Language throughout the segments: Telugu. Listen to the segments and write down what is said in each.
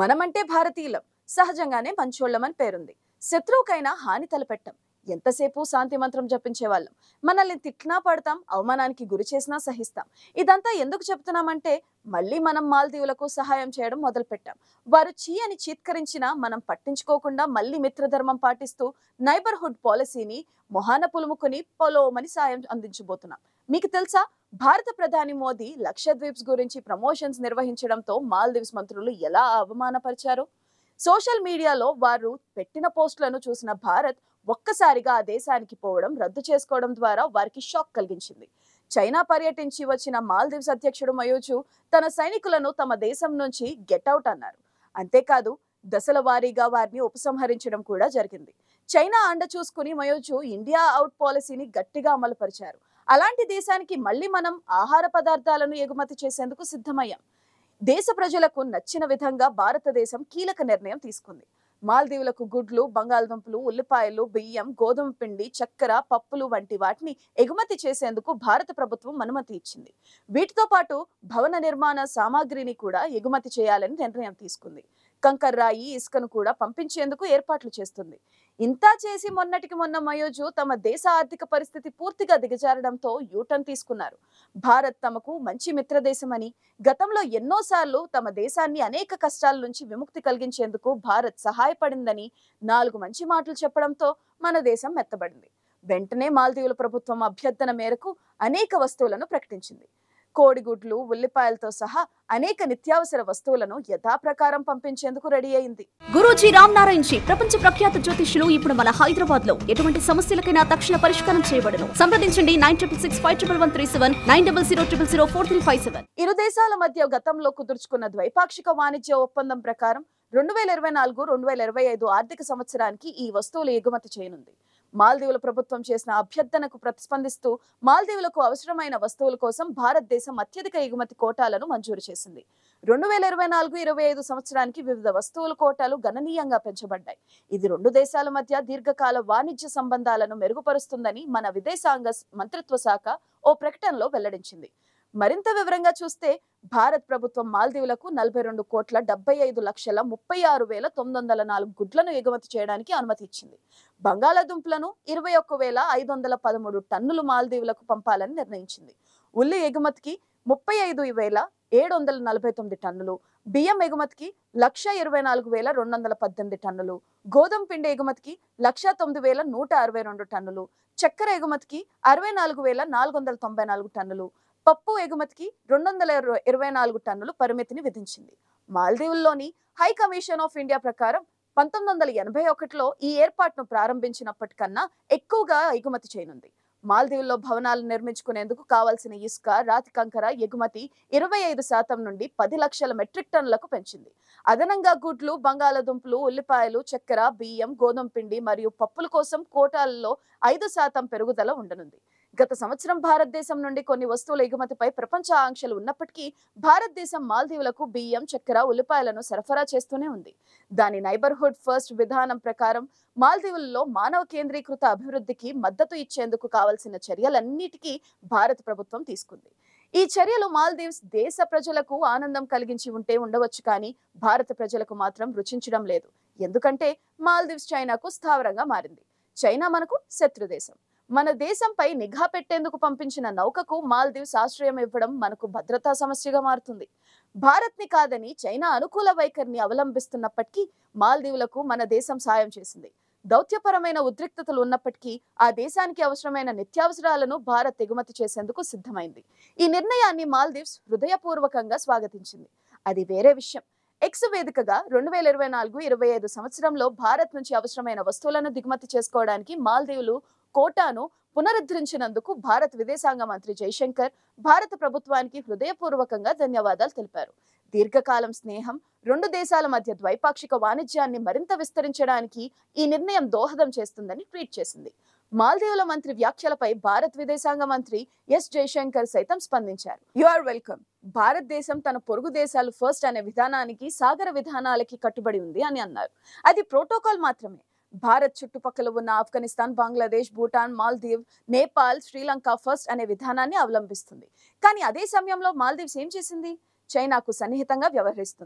మనమంటే భారతీయులం, సహజంగానే మంచోళ్ళమని పేరుంది. శత్రువుకైనా హాని తలపెట్టం. ఎంతసేపు శాంతి మంత్రం జపించేవాళ్ళం. మనల్ని తిట్టినా పడతాం, అవమానానికి గురి చేసినా సహిస్తాం. ఇదంతా ఎందుకు చెప్తున్నామంటే మళ్ళీ మనం మాల్దీవులకు సహాయం చేయడం మొదలుపెట్టాం. వారు చీ అని చీత్కరించినా మనం పట్టించుకోకుండా మళ్ళీ మిత్రధర్మం పాటిస్తూ నైబర్హుడ్ పాలసీని మొహాన పులుముకొని పొలోమని సాయం అందించబోతున్నాం. మీకు తెలుసా, భారత ప్రధాని మోదీ లక్షద్వీప్స్ గురించి ప్రమోషన్స్ నిర్వహించడంతో మాల్దీవ్స్ మంత్రులు ఎలా అవమానపరిచారు? సోషల్ మీడియాలో వారు పెట్టిన పోస్టులను చూసిన భారత్ ఒక్కసారిగా ఆ దేశానికి పోవడం రద్దు చేసుకోవడం ద్వారా వారికి షాక్ కలిగించింది. చైనా పర్యటించి వచ్చిన మాల్దీవ్స్ అధ్యక్షుడు మయోజు తన సైనికులను తమ దేశం నుంచి గెట్అవుట్ అన్నారు. అంతేకాదు, దశల వారీగా వారిని ఉపసంహరించడం కూడా జరిగింది. చైనా అండ చూసుకుని మయోజు ఇండియా అవుట్ పాలసీని గట్టిగా అమలుపరిచారు. అలాంటి దేశానికి మళ్ళీ మనం ఆహార పదార్థాలను ఎగుమతి చేసేందుకు సిద్ధమయ్యాం. దేశ ప్రజలకు నచ్చిన విధంగా భారతదేశం కీలక నిర్ణయం తీసుకుంది. మాల్దీవులకు గుడ్లు, బంగాళదుంపలు, ఉల్లిపాయలు, బియ్యం, గోధుమ పిండి, చక్కెర, పప్పులు వంటి వాటిని ఎగుమతి చేసేందుకు భారత ప్రభుత్వం అనుమతి ఇచ్చింది. వీటితో పాటు భవన నిర్మాణ సామాగ్రిని కూడా ఎగుమతి చేయాలని నిర్ణయం తీసుకుంది. కంకర్రాయి, ఇసుకను కూడా పంపించేందుకు ఏర్పాట్లు చేస్తుంది. ఇంతా చేసి మొన్నటికి మొన్న మయోజు తమ దేశ ఆర్థిక పరిస్థితి పూర్తిగా దిగజారడంతో యూటర్న్ తీసుకున్నారు. భారత్ తమకు మంచి మిత్రదేశమని, గతంలో ఎన్నోసార్లు తమ దేశాన్ని అనేక కష్టాల నుంచి విముక్తి కలిగించేందుకు భారత్ సహాయపడిందని 4 మంచి మాటలు చెప్పడంతో మన దేశం మెత్తబడింది. వెంటనే మాల్దీవుల ప్రభుత్వం అభ్యర్థన మేరకు అనేక వస్తువులను ప్రకటించింది. కోడిగుడ్లు, ఉల్లిపాయలతో సహా అనేక నిత్యావసర వస్తువులను యథాప్రకారం పంపించేందుకు రెడీ అయింది. గురూజీ రామ్ నారాయణ్ జీ ప్రపంచ ప్రఖ్యాత జ్యోతిష్యులు ఇప్పుడు మన హైదరాబాద్ లో ఎటువంటి సమస్యలకైనా తక్షణ పరిష్కారం చేయబడును. సంప్రదించండి 96651137 9000004357. ఇరు దేశాల మధ్య గతంలో కుదుర్చుకున్న ద్వైపాక్షిక వాణిజ్య ఒప్పందం ప్రకారం 2024-2025 ఆర్థిక సంవత్సరానికి ఈ వస్తువులు ఎగుమతి చేయనుంది. మాల్దీవుల ప్రభుత్వం చేసిన అభ్యర్థనకు ప్రతిస్పందిస్తూ మాల్దీవులకు అవసరమైన వస్తువుల కోసం భారతదేశం అత్యధిక ఎగుమతి కోటాలను మంజూరు చేసింది. 2024-25 సంవత్సరానికి వివిధ వస్తువుల కోటాలు గణనీయంగా పెంచబడ్డాయి. ఇది 2 దేశాల మధ్య దీర్ఘకాల వాణిజ్య సంబంధాలను మెరుగుపరుస్తుందని మన విదేశాంగ మంత్రిత్వ శాఖ ఓ ప్రకటనలో వెల్లడించింది. మరింత వివరంగా చూస్తే, భారత్ ప్రభుత్వం మాల్దీవులకు 42,75,36,904 గుడ్లను ఎగుమతి చేయడానికి అనుమతి ఇచ్చింది. బంగాళాదుంపలను 21,513 టన్నులు మాల్దీవులకు పంపాలని నిర్ణయించింది. ఉల్లి ఎగుమతికి 35,749 టన్నులు, బియ్యం ఎగుమతికి 1,24,218 టన్నులు, గోధుమ పిండి ఎగుమతికి 1,09,162 టన్నులు, చక్కెర ఎగుమతికి 64,494 టన్నులు, పప్పు ఎగుమతికి 224 టన్నులు పరిమితిని విధించింది. మాల్దీవుల్లోని హై కమిషన్ ఆఫ్ ఇండియా ప్రకారం 1981లో ఈ ఏర్పాటును ప్రారంభించినప్పటికన్నా ఎక్కువగా ఎగుమతి చేయనుంది. మాల్దీవుల్లో భవనాలు నిర్మించుకునేందుకు కావాల్సిన ఇసుక, రాతి కంకర ఎగుమతి 25% నుండి 10 లక్షల మెట్రిక్ టన్నులకు పెంచింది. అదనంగా గుడ్లు, బంగాళాదుంపలు, ఉల్లిపాయలు, చక్కెర, బియ్యం, గోధుమ పిండి మరియు పప్పుల కోసం కోటాలలో 5% పెరుగుదల ఉండనుంది. గత సంవత్సరం భారతదేశం నుండి కొన్ని వస్తువుల ఎగుమతిపై ప్రపంచ ఆంక్షలు ఉన్నప్పటికీ భారతదేశం మాల్దీవులకు బియ్యం, చక్కెర, ఉల్లిపాయలను సరఫరా చేస్తూనే ఉంది. దాని నైబర్హుడ్ ఫస్ట్ విధానం ప్రకారం మాల్దీవులలో మానవ కేంద్రీకృత అభివృద్ధికి మద్దతు ఇచ్చేందుకు కావాల్సిన చర్యలన్నిటికీ భారత ప్రభుత్వం తీసుకుంది. ఈ చర్యలు మాల్దీవ్స్ దేశ ప్రజలకు ఆనందం కలిగించి ఉంటే ఉండవచ్చు, కానీ భారత ప్రజలకు మాత్రం రుచించడం లేదు. ఎందుకంటే మాల్దీవ్స్ చైనాకు స్థావరంగా మారింది. చైనా మనకు శత్రు దేశం. మన దేశంపై నిఘా పెట్టేందుకు పంపించిన నౌకకు మాల్దీవ్స్ ఆశ్రయం ఇవ్వడం మనకు భద్రతా సమస్యగా మారుతుంది. భారత్ని కాదని చైనా అనుకూల వైఖరిని అవలంబిస్తున్నప్పటికీ మాల్దీవులకు మన దేశం సాయం చేసింది. దౌత్యపరమైన ఉద్రిక్తతలు ఉన్నప్పటికీ ఆ దేశానికి అవసరమైన నిత్యావసరాలను భారత్ ఎగుమతి చేసేందుకు సిద్ధమైంది. ఈ నిర్ణయాన్ని మాల్దీవ్స్ హృదయపూర్వకంగా స్వాగతించింది. అది వేరే విషయం. ఎక్స్ వేదికగా 2024-25 సంవత్సరంలో భారత్ నుంచి అవసరమైన వస్తువులను దిగుమతి చేసుకోవడానికి మాల్దీవులు కోటాను పునరుద్ధరించినందుకు భారత విదేశాంగ మంత్రి జైశంకర్ భారత ప్రభుత్వానికి హృదయపూర్వకంగా ధన్యవాదాలు తెలిపారు. దీర్ఘకాలం స్నేహం, 2 దేశాల మధ్య ద్వైపాక్షిక వాణిజ్యాన్ని మరింత విస్తరించడానికి ఈ నిర్ణయం దోహదం చేస్తుందని ట్వీట్ చేసింది. మాల్దీవుల మంత్రి వ్యాఖ్యలపై భారత విదేశాంగ మంత్రి ఎస్ జైశంకర్ సైతం స్పందించారు. You are welcome. భారతదేశం తన పొరుగు దేశాలు ఫస్ట్ అనే విధానానికి, సాగర విధానాలకి కట్టుబడి ఉంది అని అన్నారు. అది ప్రోటోకాల్ మాత్రమే. భారత్ చుట్టుపక్కల ఉన్న ఆఫ్ఘనిస్తాన్, బంగ్లాదేశ్, భూటాన్, మాల్దీవ్, నేపాల్, శ్రీలంక ఫస్ట్ అనే విధానాన్ని అవలంబిస్తుంది. కానీ అదే సమయంలో మాల్దీవ్స్ ఏం చేసింది? చైనాకు సన్నిహితంగా వ్యవహరిస్తుంది.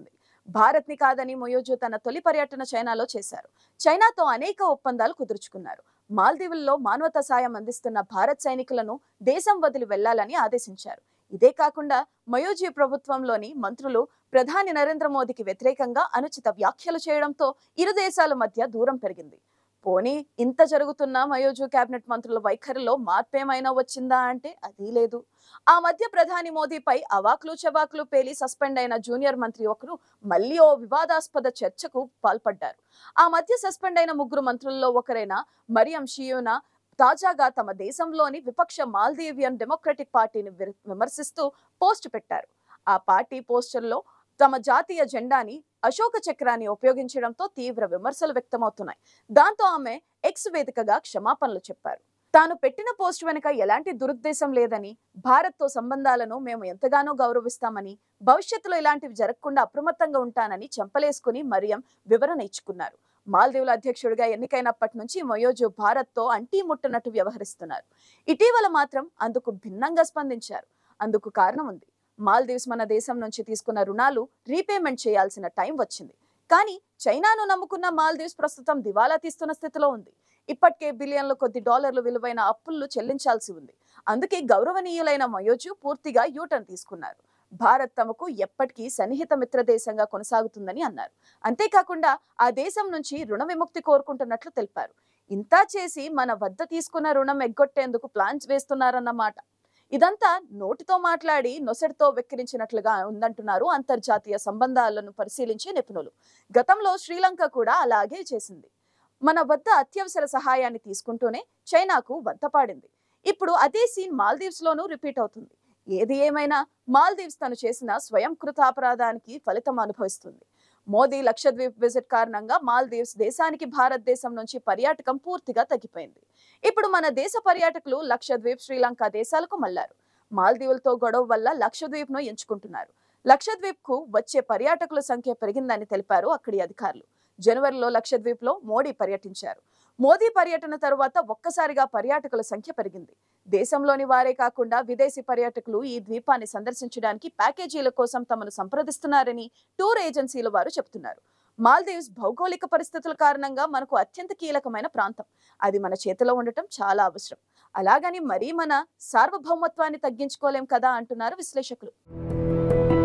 భారత్ ని కాదని మొయోజు తన తొలి పర్యటన చైనాలో చేశారు. చైనాతో అనేక ఒప్పందాలు కుదుర్చుకున్నారు. మాల్దీవుల్లో మానవతా సాయం అందిస్తున్న భారత్ సైనికులను దేశం వదిలి వెళ్లాలని ఆదేశించారు. ఇదే కాకుండా మయోజీ ప్రభుత్వంలోని మంత్రులు ప్రధాని నరేంద్ర మోదీకి వ్యతిరేకంగా అనుచిత వ్యాఖ్యలు చేయడంతో ఇరు దేశాల మధ్య దూరం పెరిగింది. పోనీ ఇంత జరుగుతున్న మయోజు కేబినెట్ మంత్రుల వైఖరిలో మార్పేమైనా వచ్చిందా అంటే అదీ లేదు. ఆ మధ్య ప్రధాని మోదీపై అవాకులు చవాకులు పేలి సస్పెండ్ అయిన జూనియర్ మంత్రి ఒకరు మళ్ళీ ఓ వివాదాస్పద చర్చకు పాల్పడ్డారు. ఆ మధ్య సస్పెండ్ అయిన ముగ్గురు మంత్రుల్లో ఒకరైన మరియం షియూనా తాజాగా తమ దేశంలోని విపక్ష మాల్దీవియన్ డెమోక్రటిక్ పార్టీని విమర్శిస్తూ పోస్ట్ పెట్టారు. ఆ పార్టీ పోస్టర్లో తమ జాతీయ జెండాని అశోక చక్రాన్ని ఉపయోగించడంతో తీవ్ర విమర్శలు వ్యక్తమవుతున్నాయి. దాంతో ఆమె ఎక్స్ వేదికగా క్షమాపణలు చెప్పారు. తాను పెట్టిన పోస్ట్ వెనుక ఎలాంటి దురుద్దేశం లేదని, భారత్తో సంబంధాలను మేము ఎంతగానో గౌరవిస్తామని, భవిష్యత్తులో ఇలాంటివి జరగకుండా అప్రమత్తంగా ఉంటానని చెంపలేసుకుని మరియం వివరణ ఇచ్చుకున్నారు. మాల్దీవుల అధ్యక్షుడిగా ఎన్నికైనప్పటి నుంచి మొయోజు భారత్తో అంటీ ముట్టనట్టు వ్యవహరిస్తున్నారు. ఇటీవల మాత్రం అందుకు భిన్నంగా స్పందించారు. అందుకు కారణం ఉంది. మాల్దీవ్స్ మన దేశం నుంచి తీసుకున్న రుణాలు రీపేమెంట్ చేయాల్సిన టైం వచ్చింది. కానీ చైనాను నమ్ముకున్న మాల్దీవ్స్ ప్రస్తుతం దివాలా తీస్తున్న స్థితిలో ఉంది. ఇప్పటికే బిలియన్ల కొద్ది డాలర్లు విలువైన అప్పులు చెల్లించాల్సి ఉంది. అందుకే గౌరవనీయులైన మొయోజు పూర్తిగా యూటర్న్ తీసుకున్నారు. భారత్ తమకు ఎప్పటికీ సన్నిహిత మిత్ర దేశంగా కొనసాగుతుందని అన్నారు. అంతేకాకుండా ఆ దేశం నుంచి రుణ విముక్తి కోరుకుంటున్నట్లు తెలిపారు. ఇంతా చేసి మన వద్ద తీసుకున్న రుణం ఎగ్గొట్టేందుకు ప్లాన్స్ వేస్తున్నారన్నమాట. ఇదంతా నోటితో మాట్లాడి నొసటితో వెక్కిరించినట్లుగా ఉందంటున్నారు అంతర్జాతీయ సంబంధాలను పరిశీలించే నిపుణులు. గతంలో శ్రీలంక కూడా అలాగే చేసింది. మన వద్ద అత్యవసర సహాయాన్ని తీసుకుంటూనే చైనాకు వంతపాడింది. ఇప్పుడు అదే సీన్ మాల్దీవ్స్ లోనూ రిపీట్ అవుతుంది. ఏది ఏమైనా మాల్దీవ్స్ తను చేసిన స్వయం కృతాపరాధానికి ఫలితం అనుభవిస్తుంది. మోదీ లక్షద్వీప్ విజిట్ కారణంగా మాల్దీవ్స్ దేశానికి భారతదేశం నుంచి పర్యాటకం పూర్తిగా తగ్గిపోయింది. ఇప్పుడు మన దేశ పర్యాటకులు లక్షద్వీప్, శ్రీలంక దేశాలకు మళ్లారు. మాల్దీవులతో గొడవ వల్ల లక్షద్వీప్ ను ఎంచుకుంటున్నారు. లక్షద్వీప్ కు వచ్చే పర్యాటకుల సంఖ్య పెరిగిందని తెలిపారు అక్కడి అధికారులు. జనవరిలో లక్షద్వీప్ లో మోడీ పర్యటించారు. మోదీ పర్యటన తరువాత ఒక్కసారిగా పర్యాటకుల సంఖ్య పెరిగింది. దేశంలోని వారే కాకుండా విదేశీ పర్యాటకులు ఈ ద్వీపాన్ని సందర్శించడానికి ప్యాకేజీల కోసం తమను సంప్రదిస్తున్నారని టూర్ ఏజెన్సీల వారు చెబుతున్నారు. మాల్దీవ్స్ భౌగోళిక పరిస్థితుల కారణంగా మనకు అత్యంత కీలకమైన ప్రాంతం. అది మన చేతిలో ఉండటం చాలా అవసరం. అలాగని మరీ మన సార్వభౌమత్వాన్ని తగ్గించుకోలేం కదా అంటున్నారు విశ్లేషకులు.